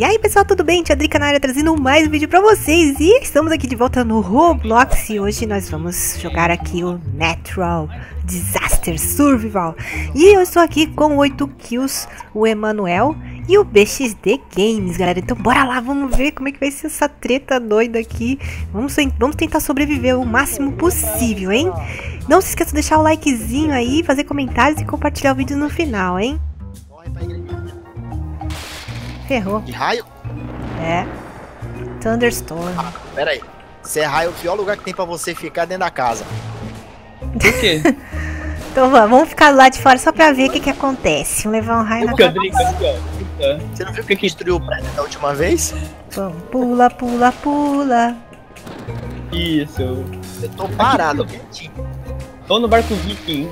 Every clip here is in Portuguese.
E aí pessoal, tudo bem? Tia Drica na área trazendo mais um vídeo pra vocês. E estamos aqui de volta no Roblox. E hoje nós vamos jogar aqui o Natural Disaster Survival. E eu estou aqui com 8 kills, o Emanuel e o BXD Games, galera. Então bora lá, vamos ver como é que vai ser essa treta doida aqui. Vamos tentar sobreviver o máximo possível, hein? Não se esqueça de deixar o likezinho aí, fazer comentários e compartilhar o vídeo no final, hein? Ferrou. De raio? É. Thunderstorm. Ah, pera aí. Se é raio, o pior lugar que tem pra você ficar dentro da casa. Por quê? Então vamos ficar lá de fora só pra ver o que acontece. Vamos levar um raio na cabeça. Você não viu que destruiu o prédio da última vez? Vamos, pula, pula, pula. Isso. Eu tô parado, quietinho. Tô no barco viking.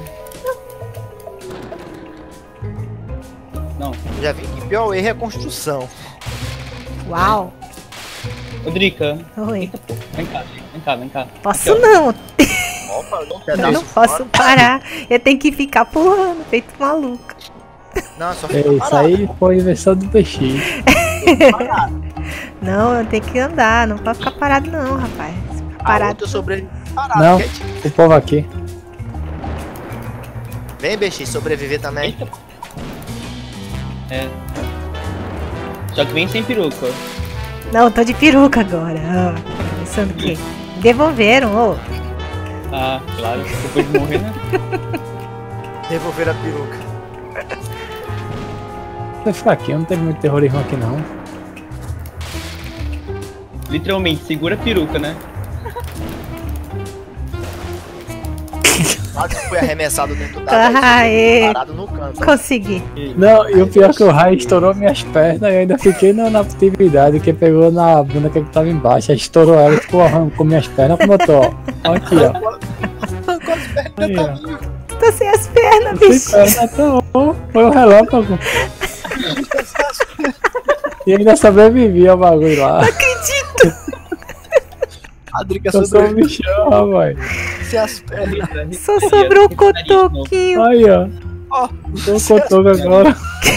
Não. Eu já vi que o pior erro é a construção. Uau. Ô, Drica. Oi. Vem cá. Posso Aqui, não. Opa, Eu não posso parar. Eu tenho que ficar pulando, feito maluca. Não, só É, fica isso parado. aí foi invenção do PX. Não, eu tenho que andar. Não pode ficar parado não, rapaz. Ficar Parado. parado. Eu sobrevivi parado, Não. quietinho. O povo aqui. Vem, BX, sobreviver também. Eita. É. Só que vem sem peruca. Não, eu tô de peruca agora. Pensando que devolveram, ô. Ah, claro. Depois de morrer, né? Devolver a peruca. Foi fraquinho, não teve muito terrorismo aqui não. Literalmente, segura a peruca, né? Quase fui arremessado dentro da Aê. parado no canto. Consegui. Não, e o pior é que o raio estourou minhas pernas e eu ainda fiquei na atividade que pegou na bunda que tava embaixo. Aí estourou ela e ficou arrancando minhas pernas como eu tô, ó. Ó aqui, ó. Com as pernas, Aí, tá ó. vivo. Tô sem as pernas, Sem bicho. perna, tá. Foi o relâmpago. E ainda sobrevivi ao bagulho lá. A Drica Eu sou um sobreviveu bichão, rapaz. sem as pernas. Só sobrou um cotoquinho. Aí, ó. Ó, Tô com o cotoco agora.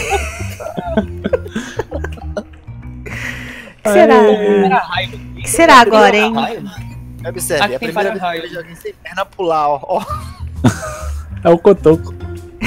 O que será? Aí. O que será agora, hein? observe, é a Aqui tem primeira vez que eu para-raio. vejo alguém sem perna pular, ó. É o cotoco.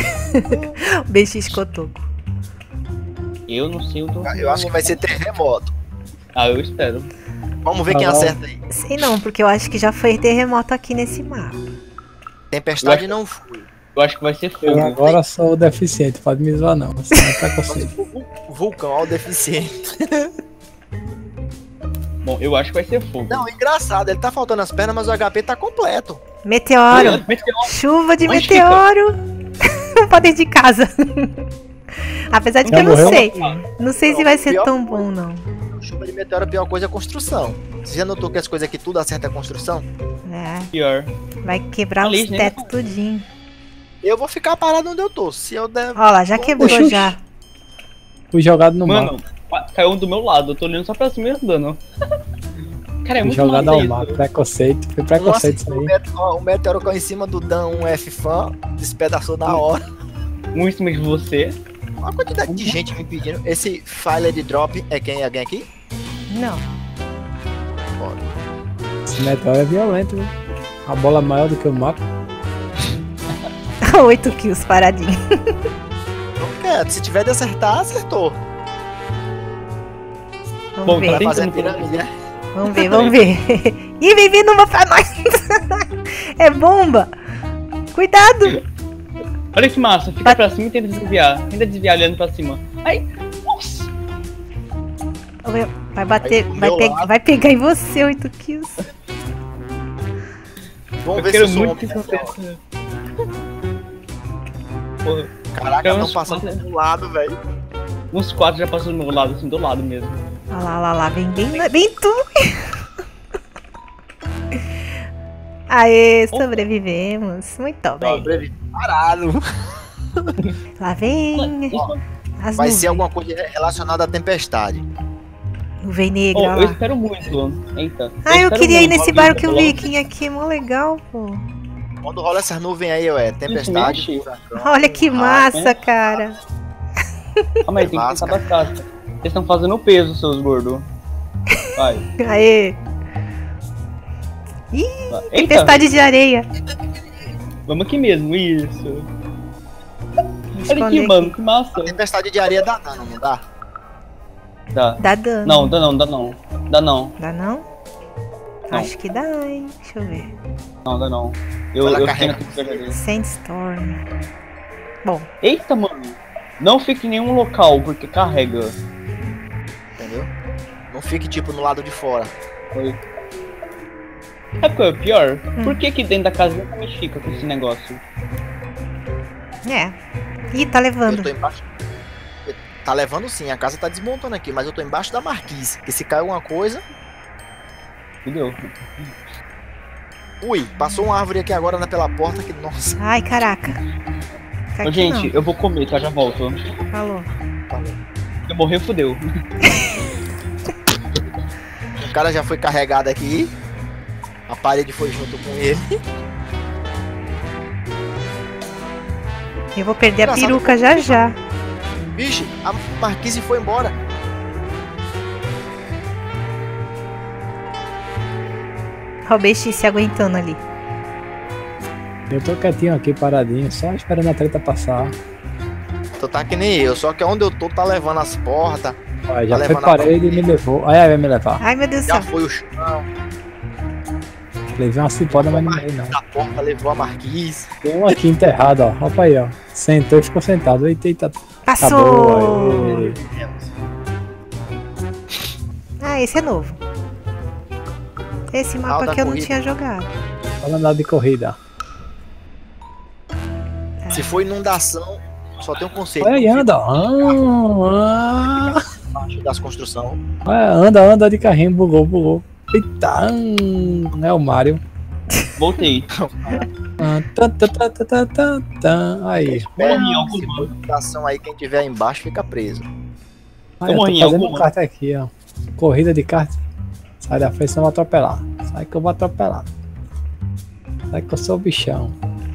BX cotoco. Eu não sei o que Eu acho que vai ser terremoto. Ah, eu espero. Vamos ver quem Ah, acerta aí. Sei não, porque eu acho que já foi terremoto aqui nesse mapa. Tempestade Eu não foi. Eu acho que vai ser Eu fogo. agora sou deficiente, pode me zoar não. Você não é preconceito. Vulcão, ó, o deficiente. Bom, eu acho que vai ser fogo. Não, engraçado, ele tá faltando as pernas, mas o HP tá completo. Meteoro. Meteoro. Chuva de Onde meteoro. Não pode ir de casa. Apesar de que Já eu não morreu? sei. Não sei se vai ser Pior tão coisa. bom, não. Chuva de meteoro, a pior coisa é a construção. Você já notou que as coisas aqui tudo acerta a construção? É, Pior. vai quebrar os Ali, né? tetos tudinho. Eu vou ficar parado onde eu tô. Se eu der. Ó lá, já quebrou Oxi. já. Fui jogado no mar. Mano, caiu um do meu lado. Eu tô olhando só pra cima e andando. Cara, é Fui muito jogado massa ao isso. mar. Preconceito. Foi preconceito isso aí. O meteoro caiu em cima do Dan 1F-Fan, despedaçou na hora. Um em cima de você. Olha a quantidade de gente me pedindo. Esse Fire de Drop é quem? Alguém aqui? Não. Esse meteoro é violento, viu? A bola é maior do que o mapa. 8 kills paradinho. Não quero. Se tiver de acertar, acertou. Vamos Bom, ver. Vai fazer a tentando- pirâmide, né? Vamos ver, vamos ver. Ih, vem vindo uma pra nós. É bomba. Cuidado. Olha que massa. Fica Vai- pra cima e tenta desviar. Tenta desviar olhando pra cima. Ai, nossa. Vai bater, Aí, do vai, meu lado. vai pegar em você 8 kills. Vamos Eu ver se quero eu sou muito que homem. isso aconteça. Porra, Caraca, Quero estão uns passando quatro. do lado, velho. uns 4 já passou do meu lado, assim, do lado mesmo. Olha lá, lá, lá. Vem tu. Aê, sobrevivemos. Muito bem. Sobrevivi parado. Lá vem as Vai nuvens. ser alguma coisa relacionada à tempestade. Nuvem Oh, negra, eu lá. espero muito. Eita. Ah, eu espero queria ir muito. nesse barco que eu vi aqui, é mó legal, pô. Quando rola essas nuvens aí, é tempestade, Isso, mexe. furacão, Olha que raio. massa, cara. Calma aí, tem que Massa, pensar bastante. Vocês estão fazendo peso, seus gordos. Vai. Aê! Ih, Eita. tempestade de areia. Vamos aqui mesmo, isso. Olha Esconder aqui, mano, aqui. que massa. A tempestade de areia dá dano, não dá? Dá. Dá dano. Não, dá não, dá não. Dá não, Dá não? Não. Acho que dá, hein? Deixa eu ver. não, dá não. Eu Ela fiquei carrega. na tempestade. Sandstorm. Bom, Eita, mano. Não fique em nenhum local, porque carrega. Entendeu? Não fique tipo no lado de fora. Sabe o que é o pior? Por que que dentro da casa nunca me fica com esse negócio? é. Ih, tá Eu levando. tô embaixo. Tá levando sim, a casa tá desmontando aqui, mas eu tô embaixo da marquise. Que se cai alguma coisa. Entendeu? Ui, passou uma árvore aqui agora pela porta que. Nossa. Ai, caraca. Tá Ô, aqui gente, eu vou comer, tá? Já volto. não. Falou. Se eu morrer, fodeu. O cara já foi carregado aqui. A parede foi junto com ele. Eu vou perder a Engraçado peruca que- já já. Vixe, a marquise foi embora. Olha o BX se aguentando ali. Eu tô quietinho aqui, paradinho, só esperando a treta passar. Tu tá que nem eu, só que onde eu tô tá levando as portas. Olha, já Tá foi levando a parede e me levou. Aí vai me levar. Ai, meu Deus do Já céu. foi o chão Levei uma cipoda, mas não morri não. da porta, levou a marquise. Tem um aqui enterrado, ó. Opa aí, ó. Sentou e ficou sentado. Eita, eita. Passou! Acabou. Aê. Ah, esse é novo. Esse mapa Alta aqui eu não corrida. tinha jogado. Fala nada de corrida. Se for inundação, só tem um conceito. Olha aí, anda. Ah, Embaixo das construções. anda de carrinho, bugou. Eita, é o Mario. Voltei. Aí. Morri em Se algum for momento. inundação aí, quem tiver embaixo fica preso. Aí, Eu eu morri em tô fazendo alguma. kart aqui, ó. Corrida de kart. Sai da frente, senão eu vou atropelar. Sai que eu vou atropelar. Sai que eu sou o bichão.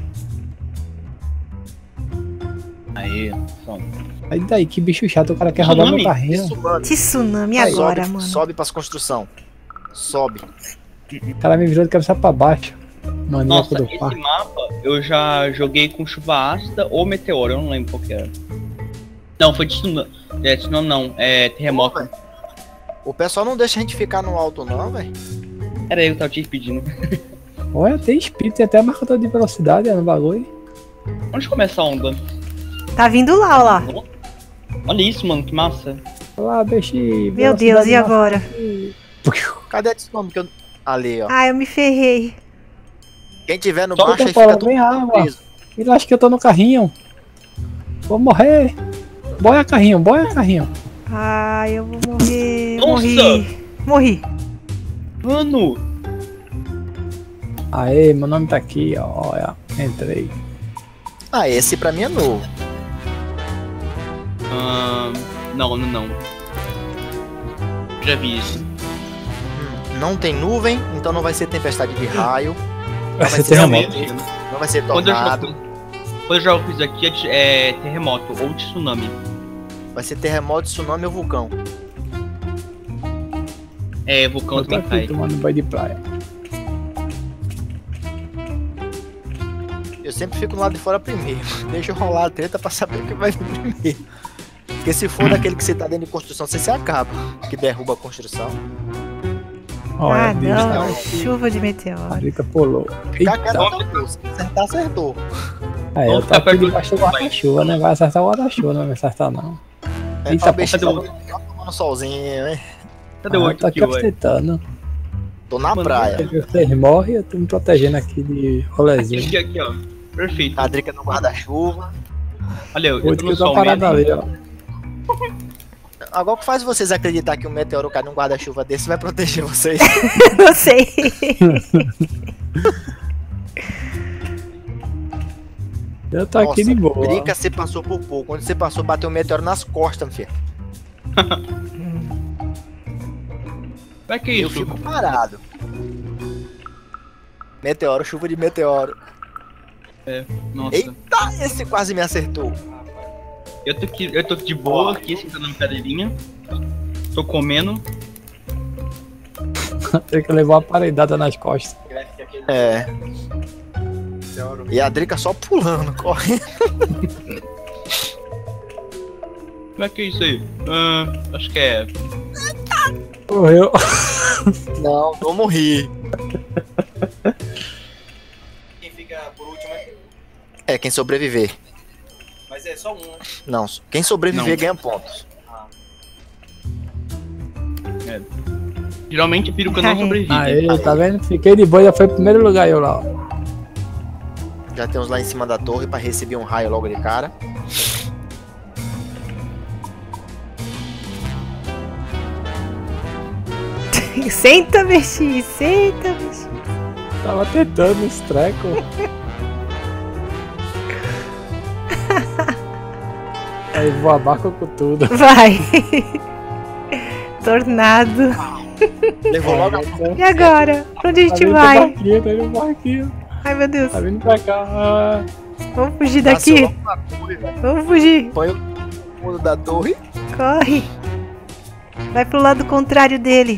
Aí, pronto. Aí daí, que bicho chato, o cara quer rodar meu carrinho. Tsunami. Tsunami Aí, agora, sobe, mano. sobe pras construção. Sobe. O cara me virou de cabeça pra baixo. Maníaco Nossa, do esse parque. mapa eu já joguei com chuva ácida ou meteoro, eu não lembro qual que era. Não, foi tsunami. É, tsunami não, é terremoto. O pessoal não deixa a gente ficar no alto, não, velho. Era eu que tava te pedindo. Olha, tem espírito, tem até marcador de velocidade no bagulho. Onde começa a onda? Tá vindo lá, ó lá. Olha isso, mano, que massa. Olha lá, bicho. Meu Deus, e agora? Cadê a tsunami que eu... Ali, ó. Ai, eu me ferrei. Quem tiver no Só baixo eu aí tô fica falando, tudo vem água. preso. Ele acha que eu tô no carrinho. Vou morrer. Boia carrinho. Ai, eu vou morrer. Nossa! Morri. Mano! Aê, meu nome tá aqui, ó. Olha, entrei. Ah, esse pra mim é novo. Não. Já vi isso. Não tem nuvem, então não vai ser tempestade de raio. Vai ser ser terremoto. Realmente, Não vai ser Quando eu tornado. jogo isso aqui é terremoto ou tsunami. Vai ser terremoto, tsunami ou vulcão. É, vulcão Eu tô também aqui cai. tomando banho de praia. Eu sempre fico no lado de fora primeiro. Deixa eu rolar a treta pra saber o que vai vir primeiro. Porque se for daquele que você tá dentro de construção, você se acaba. Que derruba a construção. Olha, Ah, Deus, não. tá. Chuva de A meteoro. Rita pulou. Ficar quieto, Eita. acertou. Se acertar, acertou. É, eu Vamos tô ficar aqui perto debaixo do do guarda-chuva, né? Vai acertar o guarda-chuva, não vai acertar não. É, Eita, ó, o beijo cadê o- tá tomando solzinho, hein? Cadê o Ah, 8 tô aqui kill, velho? ostentando. Tô na Mano, praia. Vocês morrem, eu tô me protegendo aqui de rolezinho. Aqui, ó. Perfeito. A Drica no guarda-chuva. Olha, eu Oito tô que no eu tô sol parado mesmo. ali, ó. Agora o que faz vocês acreditar que um meteoro cai num guarda-chuva desse vai proteger vocês? Não sei. Eu tô aqui de boa. Drica, você passou por pouco. Quando você passou, bateu um meteoro nas costas, meu filho. Como é que é Eu isso? fico parado. Meteoro, chuva de meteoro. Nossa. Eita, esse quase me acertou. Eu tô de boa aqui, sentando na cadeirinha. Tô comendo. Tem que levar uma paredada nas costas. É. E a Drica só pulando, correndo. Como é que é isso aí? Acho que é. Morreu. Não morri. Quem fica por último É, quem sobreviver. Mas é só um, né? Não, quem sobreviver Não. ganha pontos. Geralmente a peruca não sobrevive. Aí, tá vendo? Fiquei de boa, já foi o primeiro lugar eu lá. Ó. Já tem uns lá em cima da torre pra receber um raio logo de cara. Senta, Bexi, senta, Bexi. Tava tentando esse treco. Aí voa a barca com tudo. Vai. Tornado. Levou logo a E agora? Pra onde a gente Tá vai? vindo o barquinho. Ai, meu Deus. Tá vindo pra cá. Ah, Vamos fugir Nasceu daqui. logo na torre, velho. Vamos fugir. Põe o fundo da torre. Corre. Vai pro lado contrário dele.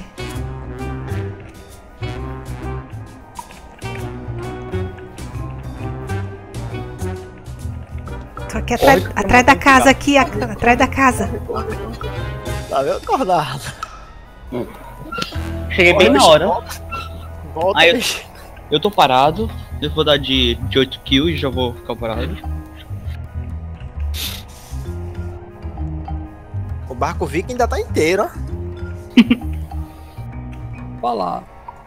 Tô aqui atrás da casa, aqui, atrás da casa. Tá vendo, Tornado? Cheguei bem na hora. Volta, Aí bicho. eu tô parado. Eu vou dar de 8 kills e já vou ficar parado. O barco Viking ainda tá inteiro, ó. pra lá.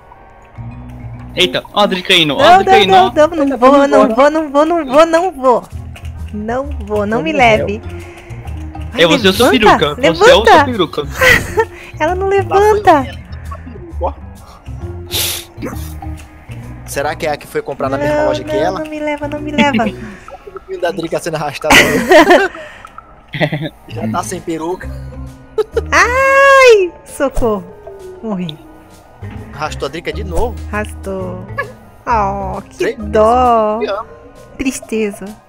Eita, ó a Drica indo, ó Não, a Drica não, indo, não, ó. não, não vou, não vou, não vou, não vou, não vou. Não vou, não me leve. Vai, É você, eu sou levanta, peruca. Você é o seu levanta. peruca. Ela não levanta. Será que é a que foi comprar na mesma loja que ela? Não me leva, não me leva. O filho da Drica sendo arrastado. Já tá sem peruca. Ai, socorro. Morri. Arrastou a Drica de novo. Arrastou. Oh, que Três dó. vezes. Tristeza.